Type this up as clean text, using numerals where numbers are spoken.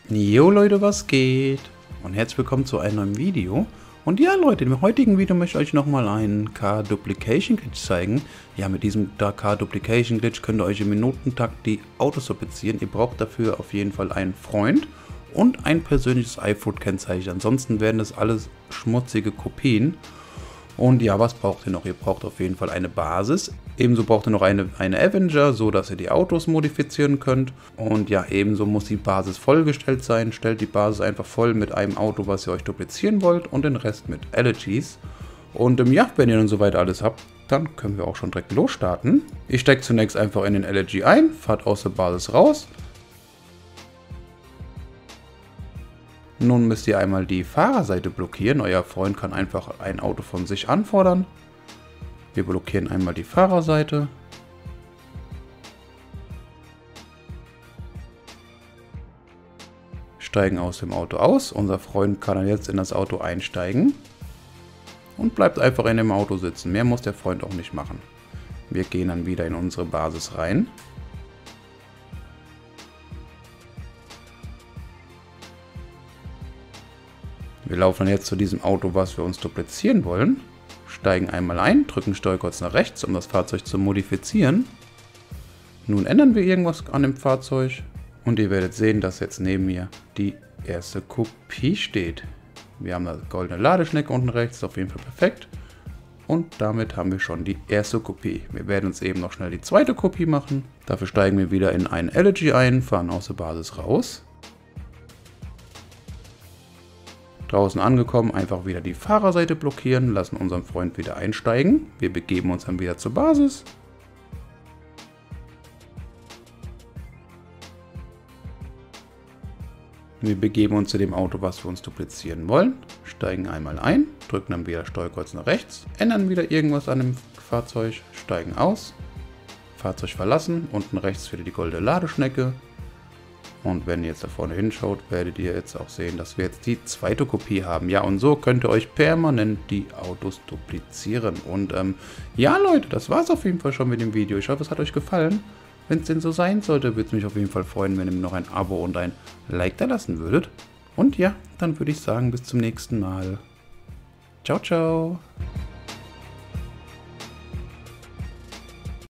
Jo Leute, was geht? Und herzlich willkommen zu einem neuen Video. Und ja Leute, im heutigen Video möchte ich euch nochmal einen Car-Duplication Glitch zeigen. Ja, mit diesem Car-Duplication Glitch könnt ihr euch im Minutentakt die Autos duplizieren. Ihr braucht dafür auf jeden Fall einen Freund und ein persönliches iFruit-Kennzeichen. Ansonsten werden das alles schmutzige Kopien. Und ja, was braucht ihr noch? Ihr braucht auf jeden Fall eine Basis. Ebenso braucht ihr noch eine Avenger, so dass ihr die Autos modifizieren könnt. Und ja, ebenso muss die Basis vollgestellt sein. Stellt die Basis einfach voll mit einem Auto, was ihr euch duplizieren wollt, und den Rest mit Elegies. Und ja, wenn ihr dann soweit alles habt, dann können wir auch schon direkt losstarten. Ich stecke zunächst einfach in den Elegy ein, fahrt aus der Basis raus. Nun müsst ihr einmal die Fahrerseite blockieren. Euer Freund kann einfach ein Auto von sich anfordern. Wir blockieren einmal die Fahrerseite. Steigen aus dem Auto aus. Unser Freund kann dann jetzt in das Auto einsteigen. Und bleibt einfach in dem Auto sitzen. Mehr muss der Freund auch nicht machen. Wir gehen dann wieder in unsere Basis rein. Wir laufen jetzt zu diesem Auto, was wir uns duplizieren wollen. Steigen einmal ein, drücken Steuerkreuz nach rechts, um das Fahrzeug zu modifizieren. Nun ändern wir irgendwas an dem Fahrzeug und ihr werdet sehen, dass jetzt neben mir die erste Kopie steht. Wir haben eine goldene Ladeschnecke unten rechts, auf jeden Fall perfekt. Und damit haben wir schon die erste Kopie. Wir werden uns eben noch schnell die zweite Kopie machen. Dafür steigen wir wieder in einen Elegy ein, fahren aus der Basis raus. Draußen angekommen, einfach wieder die Fahrerseite blockieren, lassen unseren Freund wieder einsteigen. Wir begeben uns dann wieder zur Basis. Wir begeben uns zu dem Auto, was wir uns duplizieren wollen. Steigen einmal ein, drücken dann wieder Steuerkreuz nach rechts, ändern wieder irgendwas an dem Fahrzeug, steigen aus, Fahrzeug verlassen, unten rechts wieder die goldene Ladeschnecke. Und wenn ihr jetzt da vorne hinschaut, werdet ihr jetzt auch sehen, dass wir jetzt die zweite Kopie haben. Ja, und so könnt ihr euch permanent die Autos duplizieren. Und ja Leute, das war es auf jeden Fall schon mit dem Video. Ich hoffe, es hat euch gefallen. Wenn es denn so sein sollte, würde es mich auf jeden Fall freuen, wenn ihr mir noch ein Abo und ein Like da lassen würdet. Und ja, dann würde ich sagen, bis zum nächsten Mal. Ciao, ciao.